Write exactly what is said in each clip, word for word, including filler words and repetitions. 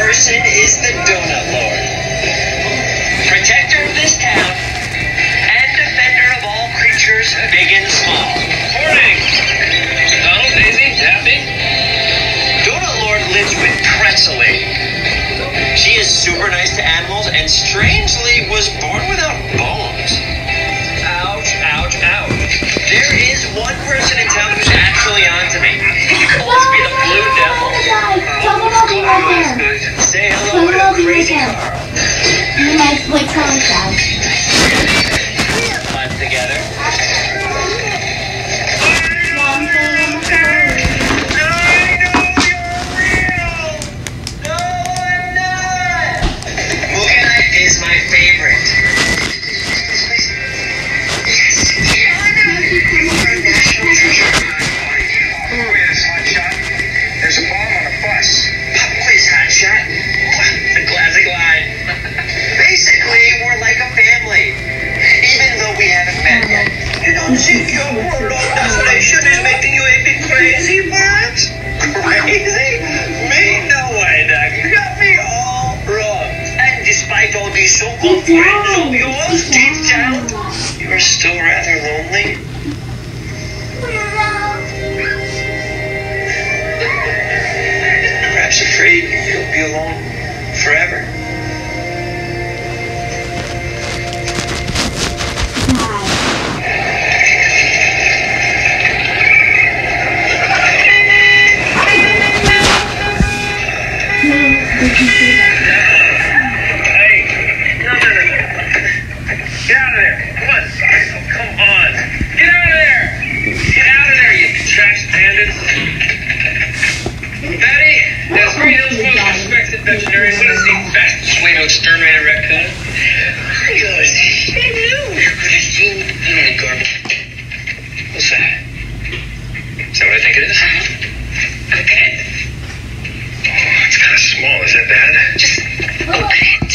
person is the Donut Lord. Protector of this town and defender of all creatures big and small. Morning! Donald, Daisy, Daffy? Donut Lord lives with Pretzel Lady. She is super nice to animals and strangely was born without bones. Ouch, ouch, ouch. There is one person in town who's actually onto me. He calls me the Blue Devil. Uh, say hello to Crazy Carl. You might put Carl's out. Fun together. Is my favorite. Our national treasure. Pop quiz, hotshot. There's a bomb on a bus. Pop quiz, hotshot. The classic line. Basically, we're like a family, even though we haven't met yet. You don't think your world of desolation is making you a bit crazy, perhaps? Crazy? Me? No way, Doc. You got me all wrong. And despite all these so-called friends of yours, deep down, you are still rather lonely. Perhaps afraid you'll be alone forever. Veterinarian, what is the fastest way to exterminate a raccoon? Yours. I knew you could have seen the garbage. What's that? Is that what I think it is? Uh-huh. Okay. Oh, it's kind of small. Is that bad? Just open it.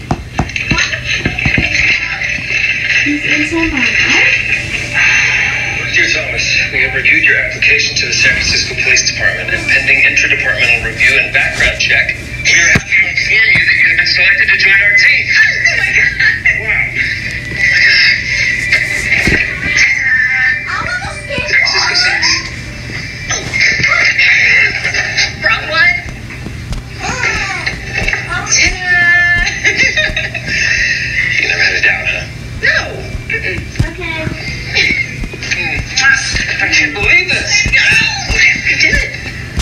Dear Thomas, we have reviewed your application to the San Francisco Police Department, and pending intradepartmental review and background check, we are happy to inform you that you have been selected to join our team. Oh my God. Wow. San Francisco six. Wrong one? You never had a doubt, huh? No. Okay. I can't believe this. You did it.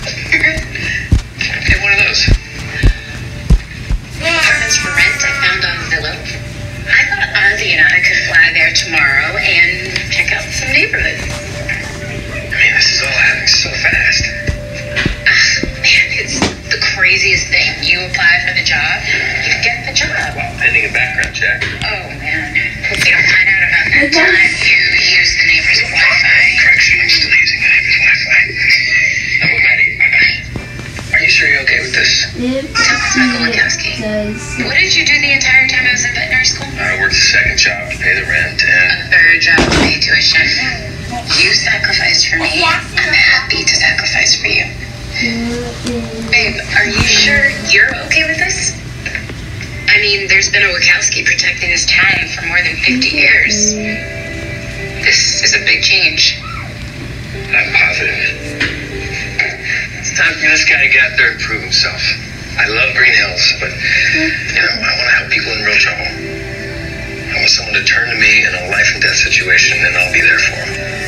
Get one of those. Apartments for rent I found on Zillow. I thought Ozzy and I could fly there tomorrow and check out some neighborhoods. I mean, this is all happening so fast. Ugh, man, it's the craziest thing. You apply for the job, you get the job. Well, pending a background check. Oh, man. If you don't find out about that time you use the neighbor's Wi-Fi. Correction, I'm still using the neighbor's Wi-Fi. Now, well, Maddie, are you sure you're okay with this? Thomas Michael Wachowski. What did you do the entire time I was in veterinary school? I worked a second job to pay the rent, A and third job to pay tuition. You sacrificed for me. I'm happy to sacrifice for you. Babe, are you sure you're okay with this? I mean, there's been a Wachowski protecting this town for more than fifty years. This is a big change. I'm positive. It's time for this guy to get out there and prove himself. I love Green Hills, but, you know, I want to help people in real trouble. I want someone to turn to me in a life and death situation, and I'll be there for them.